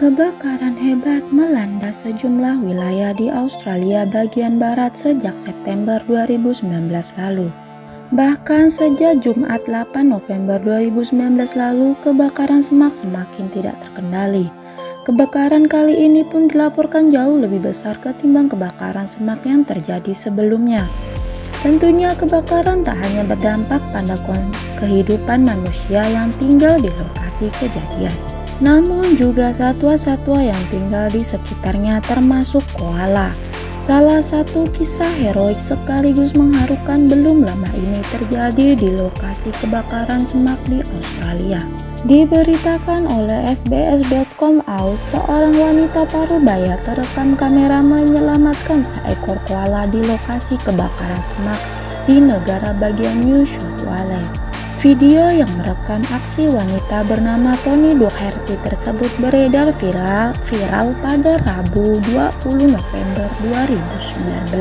Kebakaran hebat melanda sejumlah wilayah di Australia bagian barat sejak September 2019 lalu. Bahkan sejak Jumat 8 November 2019 lalu, kebakaran semak semakin tidak terkendali. Kebakaran kali ini pun dilaporkan jauh lebih besar ketimbang kebakaran semak yang terjadi sebelumnya. Tentunya kebakaran tak hanya berdampak pada kehidupan manusia yang tinggal di lokasi kejadian, namun juga satwa-satwa yang tinggal di sekitarnya termasuk koala. Salah satu kisah heroik sekaligus mengharukan belum lama ini terjadi di lokasi kebakaran semak di Australia. Diberitakan oleh SBS.com Aus, seorang wanita parubaya terekam kamera menyelamatkan seekor koala di lokasi kebakaran semak di negara bagian New South Wales. Video yang merekam aksi wanita bernama Toni Doherty tersebut beredar viral pada Rabu 20 November 2019.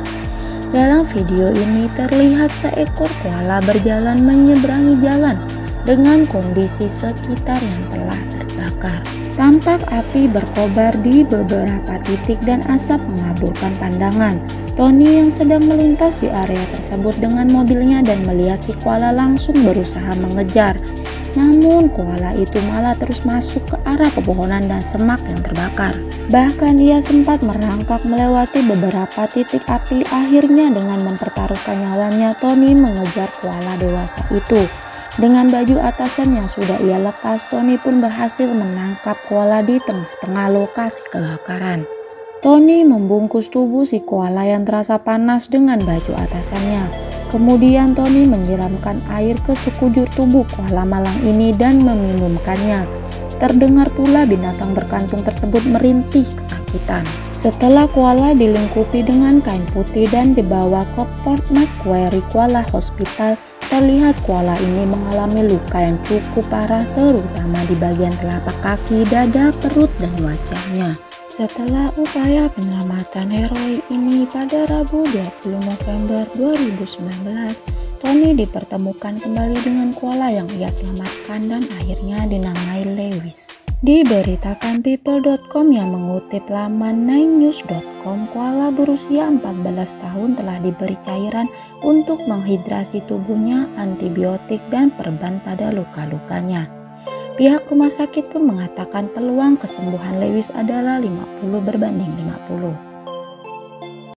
Dalam video ini terlihat seekor koala berjalan menyeberangi jalan dengan kondisi sekitar yang telah terbakar. Tampak api berkobar di beberapa titik dan asap mengaburkan pandangan. Toni yang sedang melintas di area tersebut dengan mobilnya dan melihat si koala langsung berusaha mengejar. Namun koala itu malah terus masuk ke arah pepohonan dan semak yang terbakar. Bahkan ia sempat merangkak melewati beberapa titik api. Akhirnya dengan mempertaruhkan nyawanya, Toni mengejar koala dewasa itu. Dengan baju atasan yang sudah ia lepas, Toni pun berhasil menangkap koala di tengah-tengah lokasi kebakaran. Toni membungkus tubuh si koala yang terasa panas dengan baju atasannya. Kemudian Toni menyiramkan air ke sekujur tubuh koala malang ini dan meminumkannya. Terdengar pula binatang berkantung tersebut merintih kesakitan. Setelah koala dilingkupi dengan kain putih dan dibawa ke Port Macquarie Koala Hospital, terlihat koala ini mengalami luka yang cukup parah, terutama di bagian telapak kaki, dada, perut, dan wajahnya. Setelah upaya penyelamatan heroik ini pada Rabu 20 November 2019, Toni dipertemukan kembali dengan koala yang ia selamatkan dan akhirnya dinamai Lewis. Diberitakan People.com yang mengutip laman 9news.com, koala berusia 14 tahun telah diberi cairan untuk menghidrasi tubuhnya, antibiotik, dan perban pada luka-lukanya. Pihak rumah sakit pun mengatakan peluang kesembuhan Lewis adalah 50 berbanding 50.